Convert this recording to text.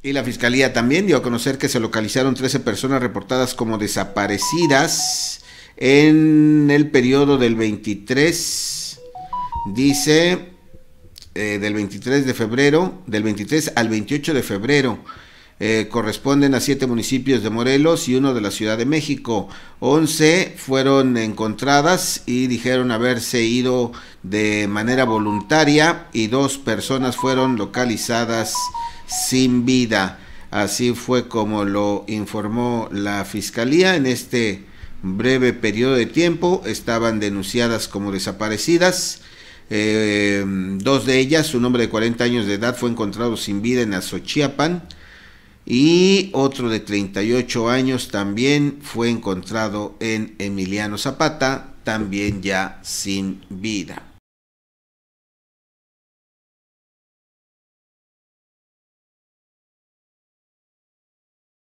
Y la fiscalía también dio a conocer que se localizaron 13 personas reportadas como desaparecidas en el periodo del 23, dice, del 23 de febrero, del 23 al 28 de febrero. Corresponden a 7 municipios de Morelos y uno de la Ciudad de México. 11 fueron encontradas y dijeron haberse ido de manera voluntaria y 2 personas fueron localizadas sin vida. Así fue como lo informó la fiscalía. En este breve periodo de tiempo estaban denunciadas como desaparecidas. 2 de ellas, un hombre de 40 años de edad, fue encontrado sin vida en Azochiapan, y otro de 38 años también fue encontrado en Emiliano Zapata, también ya sin vida.